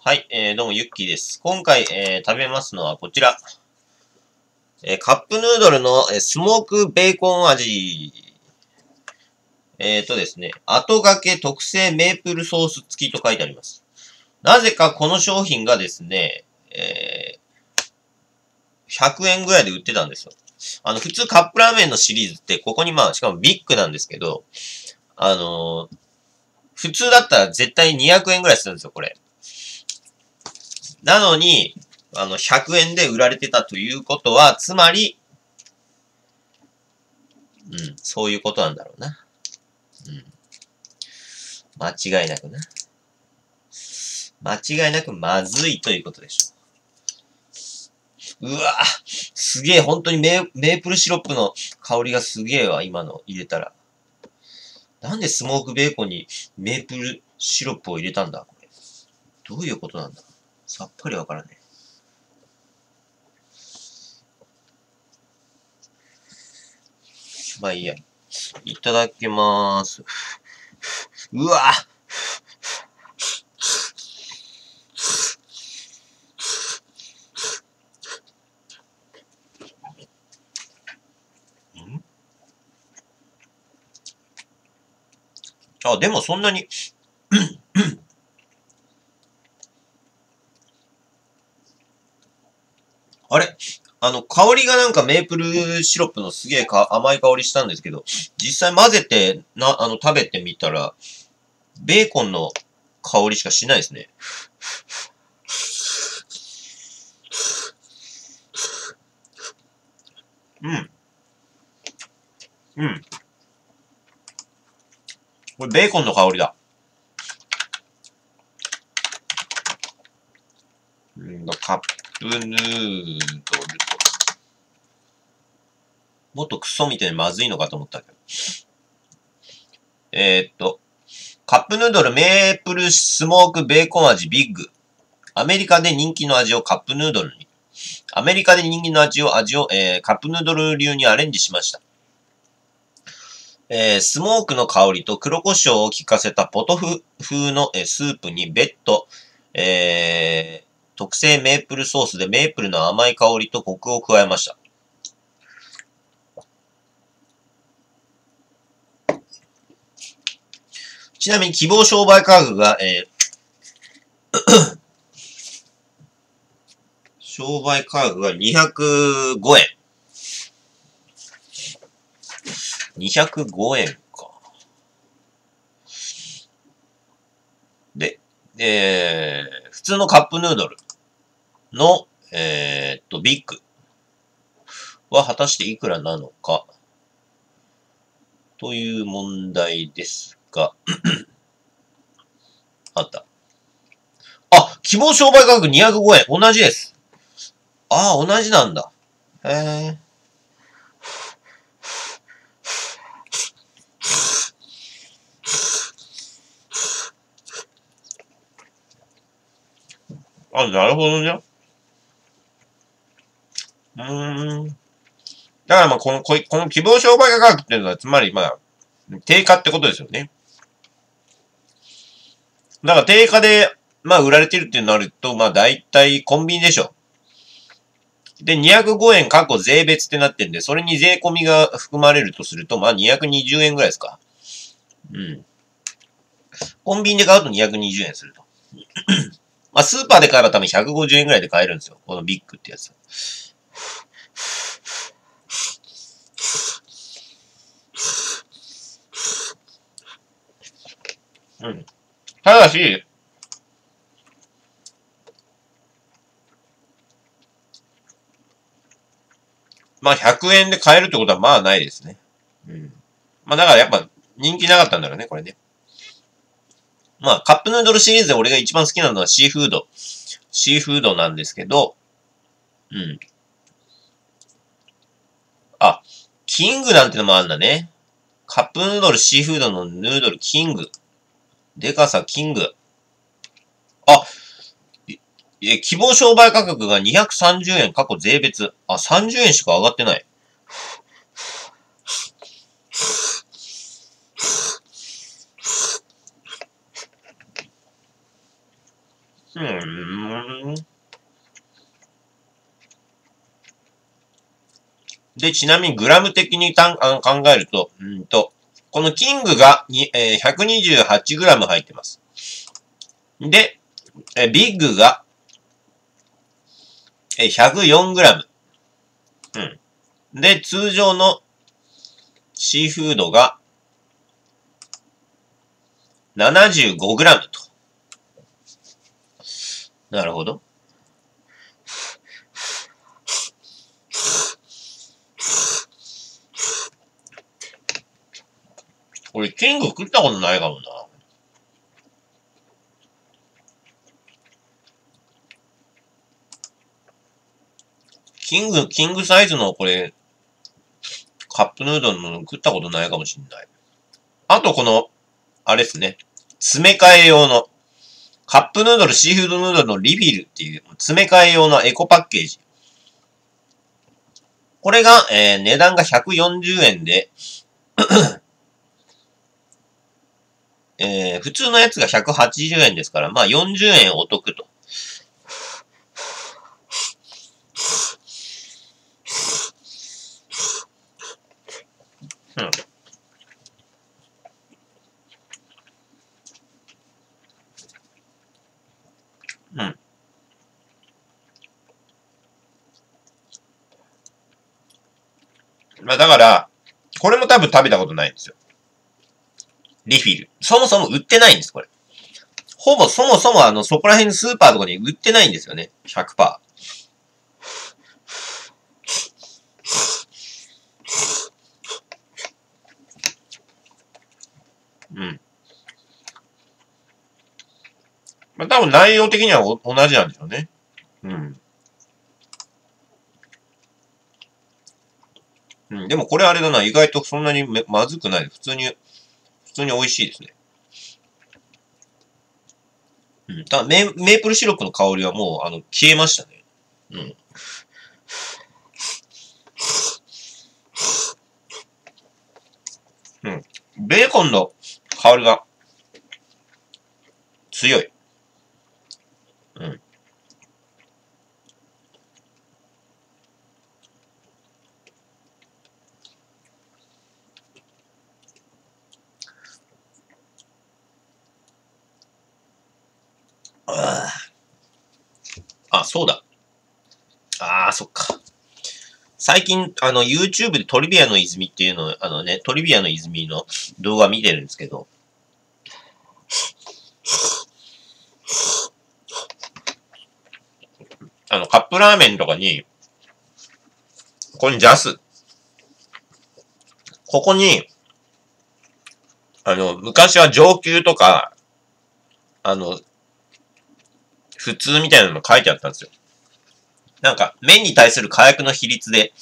はい、どうも、ゆっきーです。今回、食べますのはこちら。カップヌードルの、スモークベーコン味。ですね、後掛け特製メープルソース付きと書いてあります。なぜかこの商品がですね、100円ぐらいで売ってたんですよ。普通カップラーメンのシリーズって、ここにしかもビッグなんですけど、普通だったら絶対200円ぐらいするんですよ、これ。なのに、100円で売られてたということは、つまり、そういうことなんだろうな。間違いなくな。間違いなくまずいということでしょう。うわすげえ、本当にメープルシロップの香りがすげえわ、今の入れたら。なんでスモークベーコンにメープルシロップを入れたんだこれ。どういうことなんださっぱりわからねえ。まあいいや。いただきまーす。うわあ、でもそんなにあれ香りがなんかメープルシロップのすげえ甘い香りしたんですけど、実際混ぜて、食べてみたら、ベーコンの香りしかしないですね。うん。うん。これベーコンの香りだ。カップヌードルと。もっとクソみたいにまずいのかと思ったけど。カップヌードルメープルスモークベーコン味ビッグ。アメリカで人気の味をカップヌードルに。アメリカで人気の味を、カップヌードル流にアレンジしました。スモークの香りと黒胡椒を効かせたポトフ風の、スープに別途、特製メープルソースでメープルの甘い香りとコクを加えました。ちなみに希望商売価格が、商売価格が205円。205円か。で、普通のカップヌードルの、ビッグは果たしていくらなのかという問題ですが、あった。あ、希望商売価格205円。同じです。ああ、同じなんだ。へえ。あ、なるほどね。だからこの希望商売価格っていうのは、つまり定価ってことですよね。だから定価で、売られてるってなると、だいたいコンビニでしょ。で、205円過去税別ってなってんで、それに税込みが含まれるとすると、220円ぐらいですか。うん。コンビニで買うと220円すると。スーパーで買えば多分150円ぐらいで買えるんですよ。このビッグってやつ。うん。ただし、100円で買えるってことはないですね。うん。だからやっぱ人気なかったんだろうね、これね。カップヌードルシリーズで俺が一番好きなのはシーフード。シーフードなんですけど、うん。あ、キングなんてのもあるんだね。カップヌードルシーフードのヌードルキング。でかさキング。あ、希望商売価格が230円過去税別。あ、30円しか上がってない。 で、ちなみにグラム的に考えると、このキングが128グラム入ってます。で、ビッグが104グラム。で、通常のシーフードが75グラムと。なるほど。俺、キング食ったことないかもな。キングサイズのこれ、カップヌードルの食ったことないかもしんない。あとこの、あれですね。詰め替え用の、カップヌードル、シーフードヌードルのリフィルっていう、詰め替え用のエコパッケージ。これが、値段が140円で、普通のやつが180円ですから、まあ40円お得と。まあだから、これも多分食べたことないんですよ。リフィル。そもそも売ってないんです、これ。そもそもそこら辺のスーパーとかに売ってないんですよね。100%。まあ多分内容的には同じなんでしょうね。でもこれあれだな、意外とそんなにまずくない。普通に美味しいですね。メープルシロップの香りはもう、消えましたね。ベーコンの香りが強い。あ、そうだ。そっか。最近、YouTube でトリビアの泉っていうの、トリビアの泉の動画見てるんですけど、カップラーメンとかに、ここにジャス。ここに、昔は上級とか、普通みたいなの書いてあったんですよ。なんか、麺に対する火薬の比率で、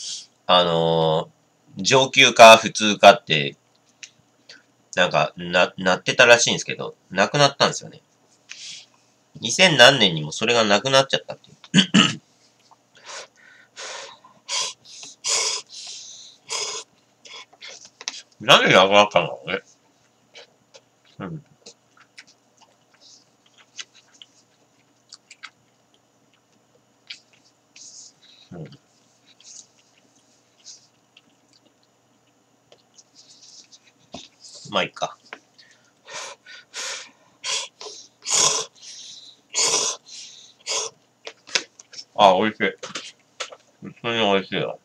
上級か普通かって、なんか、なってたらしいんですけど、なくなったんですよね。2000何年にもそれがなくなっちゃったっていう。なんでなくなったんだろうね。まあいいか。美味しい。普通に美味しいよ。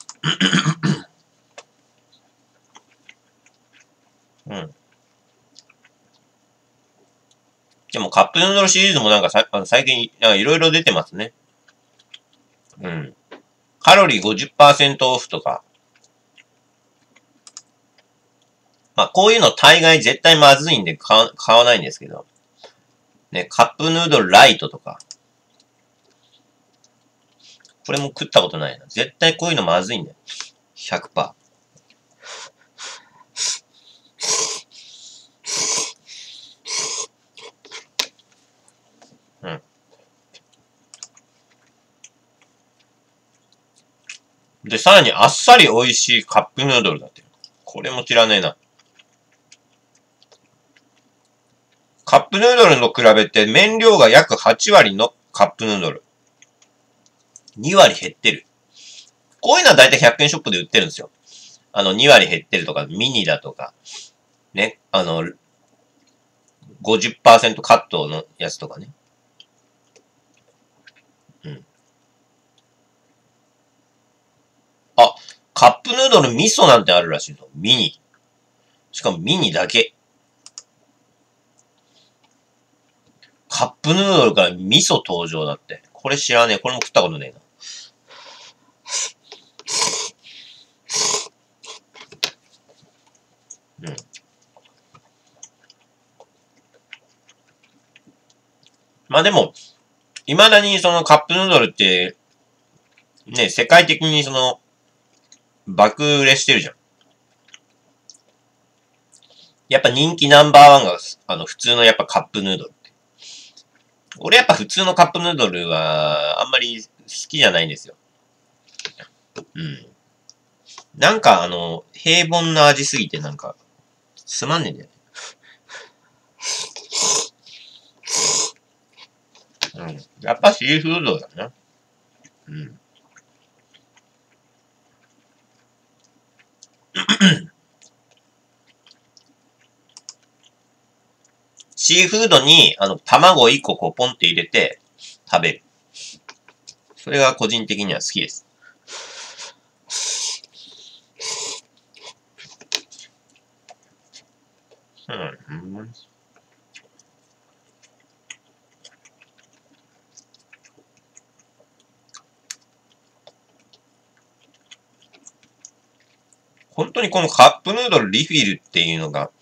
でもカップヌードルシリーズもなんか最近、いろいろ出てますね。カロリー 50% オフとか。まあこういうの大概絶対まずいんで買わないんですけど。ね、カップヌードルライトとか。これも食ったことないな。絶対こういうのまずいんだよ。100%。で、さらにあっさり美味しいカップヌードルだって。これも知らねえな。 カップヌードルと比べて麺量が約8割のカップヌードル。2割減ってる。こういうのはだいたい100円ショップで売ってるんですよ。2割減ってるとか、ミニだとか、ね、50% カットのやつとかね。うん。あ、カップヌードル味噌なんてあるらしいぞ。ミニ。しかもミニだけ。カップヌードルから味噌登場だって。これ知らねえ。これも食ったことねえな。うん。まあでも、未だにそのカップヌードルって、ね、世界的に爆売れしてるじゃん。やっぱ人気ナンバーワンが、普通のやっぱカップヌードルって。俺やっぱ普通のカップヌードルは、あんまり好きじゃないんですよ。うん。なんか平凡な味すぎてなんか、つまんねえんだよね。うん。やっぱシーフードだな。うん。シーフードに、卵1個こうポンって入れて食べる。それが個人的には好きです。うん。本当にこのカップヌードルリフィルっていうのが、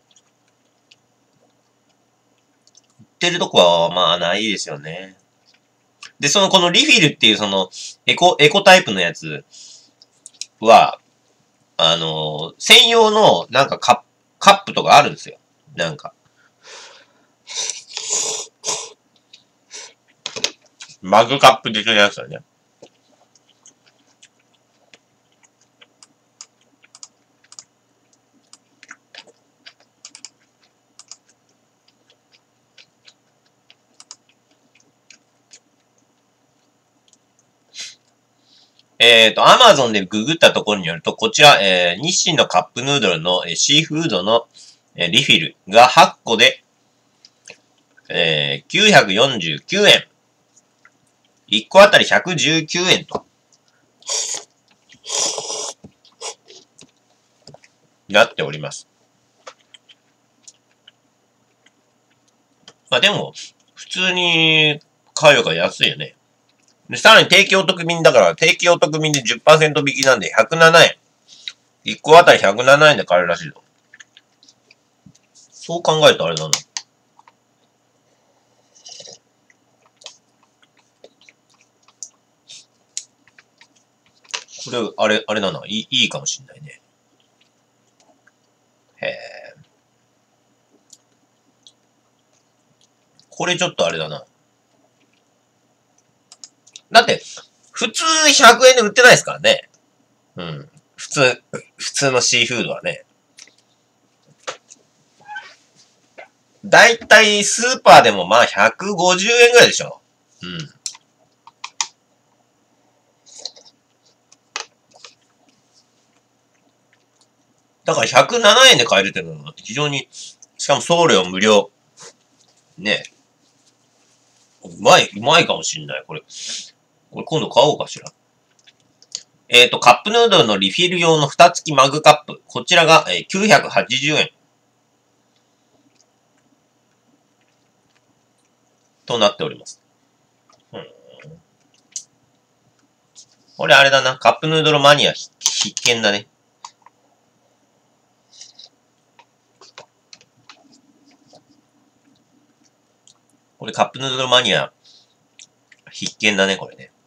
売ってるとこはまあないですよね。で、このリフィルっていうエコタイプのやつは、専用のなんかカップとかあるんですよ。なんか。マグカップ的なやつだね。アマゾンでググったところによると、こちら、日清のカップヌードルの、シーフードの、リフィルが8個で、949円。1個あたり119円と。なっております。まあでも、普通に買うが安いよね。で、さらに定期お得便だから、定期お得便で 10% 引きなんで107円。1個あたり107円で買えるらしいぞ。そう考えるとあれだな。これ、あれだな。いいかもしんないね。へえ。これちょっとあれだな。だって、普通100円で売ってないですからね。うん。普通のシーフードはね。だいたいスーパーでもまあ150円ぐらいでしょ。うん。だから107円で買えるっていうのは非常に、しかも送料無料。ね。うまいかもしんない、これ。これ今度買おうかしら。カップヌードルのリフィル用の蓋付きマグカップ。こちらが、980円。となっております。うん。これあれだな。カップヌードルマニア必見だね。これカップヌードルマニア必見だね、これね。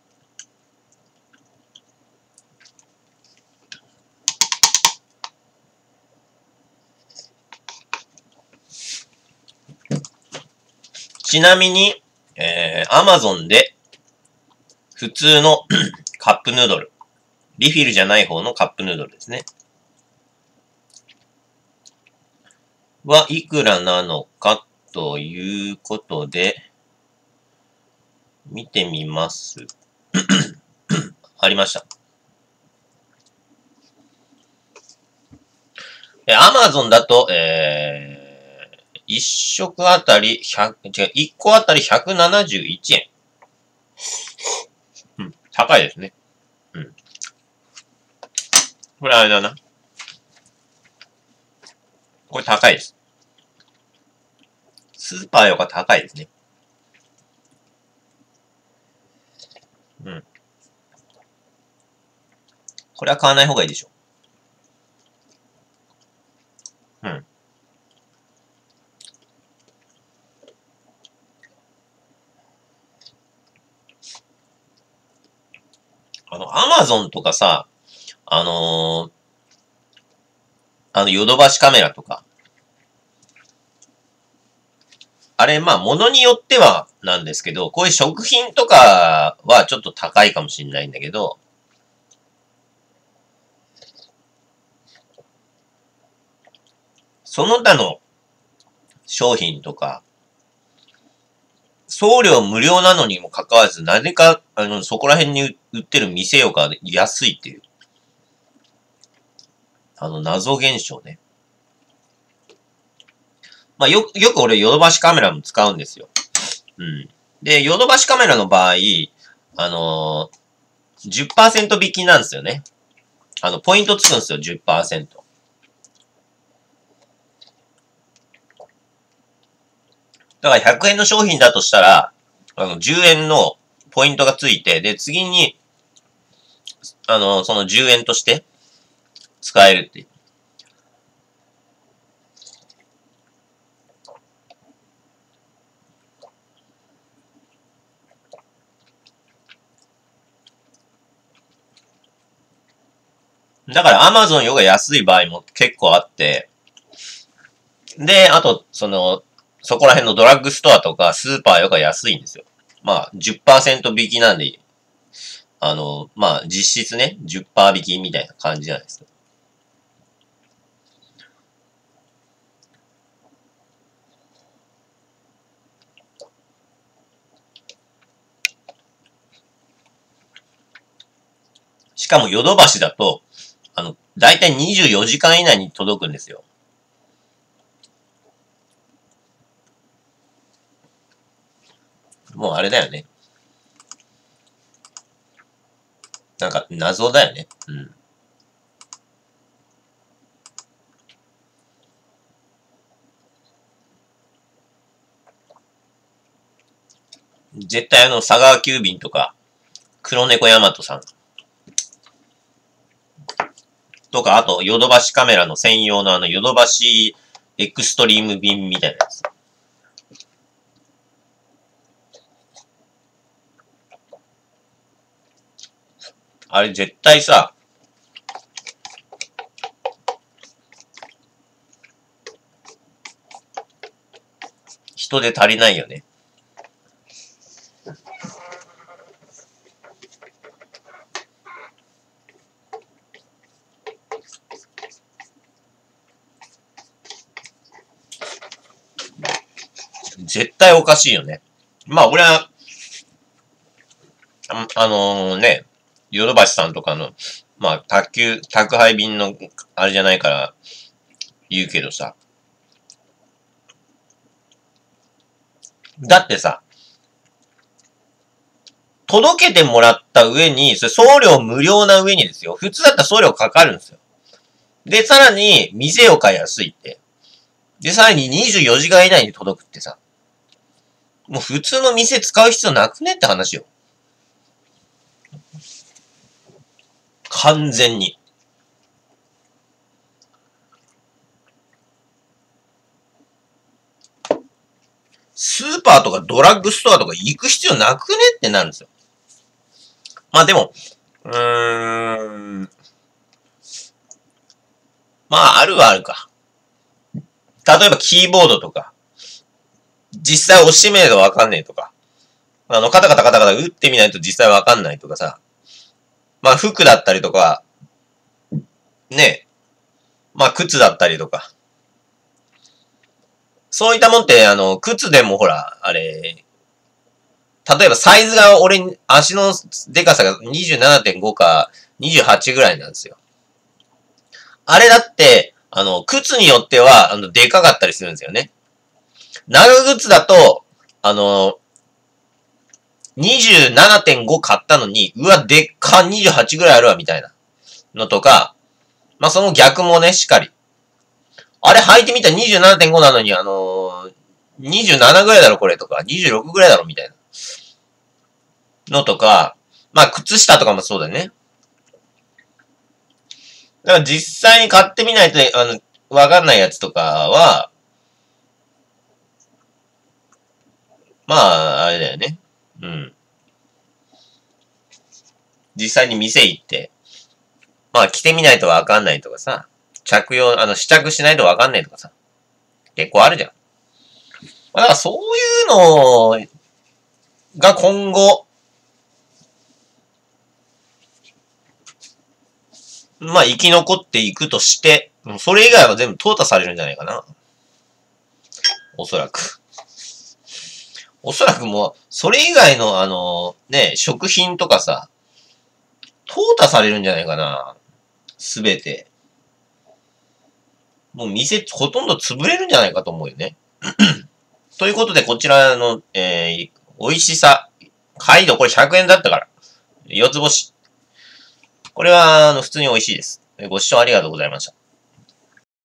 ちなみに、Amazon で普通のカップヌードル。リフィルじゃない方のカップヌードルですね。はいくらなのかということで、見てみます。ありました。Amazon だと、1食あたり1個あたり171円。うん、高いですね。うん。これあれだな。これ高いです。スーパーより高いですね。うん。これは買わない方がいいでしょ。うん。Amazon とかさ、ヨドバシカメラとか。あれ、まあ、物によってはなんですけど、こういう食品とかはちょっと高いかもしれないんだけど、その他の商品とか、送料無料なのにもかかわらず、なぜか、そこら辺に売ってる店よが安いっていう。謎現象ね。まあ、よく俺、ヨドバシカメラも使うんですよ。うん。で、ヨドバシカメラの場合、10% 引きなんですよね。ポイントつくんですよ、10%。だから100円の商品だとしたら、10円のポイントがついて、で、次に、その10円として使えるっていう。だから Amazon よが安い場合も結構あって、で、あと、そこら辺のドラッグストアとかスーパーよが安いんですよ。まあ、10% 引きなんで、まあ、実質ね、10%引きみたいな感じじゃないですか。しかもヨドバシだと、だいたい24時間以内に届くんですよ。もうあれだよね。なんか、謎だよね。うん。絶対佐川急便とか、黒猫ヤマトさんとか、あと、ヨドバシカメラの専用のヨドバシエクストリーム便みたいなやつ。あれ絶対さ、人で足りないよね。絶対おかしいよね。まあ俺は、ね、ヨドバシさんとかの、まあ宅配便のあれじゃないから言うけどさ。だってさ、届けてもらった上に、それ送料無料な上にですよ。普通だったら送料かかるんですよ。で、さらに、店よか安いって。で、さらに24時間以内に届くってさ。もう普通の店使う必要なくねって話よ。完全に。スーパーとかドラッグストアとか行く必要なくねってなるんですよ。まあでも、まああるはあるか。例えばキーボードとか、実際押し目がわかんねえとか、カタカタカタカタ打ってみないと実際わかんないとかさ、まあ服だったりとか、ね、まあ靴だったりとか、 そういったもんって、靴でもほら、あれ、例えばサイズが足のでかさが 27.5 か28ぐらいなんですよ。あれだって、靴によっては、でかかったりするんですよね。長靴だと、27.5買ったのに、うわ、でっか、28ぐらいあるわ、みたいなのとか、まあ、その逆もね、しっかり。あれ履いてみたら27.5なのに、27ぐらいだろ、これとか、26ぐらいだろ、みたいなのとか、まあ、靴下とかもそうだよね。だから実際に買ってみないと、わかんないやつとかは、まあ、あれだよね。うん。実際に店行って、まあ着てみないとわかんないとかさ、試着しないとわかんないとかさ、結構あるじゃん。まあ、だからそういうのが今後、まあ生き残っていくとして、それ以外は全部淘汰されるんじゃないかな。おそらく。おそらくもう、それ以外の食品とかさ、淘汰されるんじゃないかな。すべて。もう店ほとんど潰れるんじゃないかと思うよね。ということで、こちらの、美味しさ。海度、これ100円だったから。四つ星。これは、普通に美味しいです。ご視聴ありがとうございました。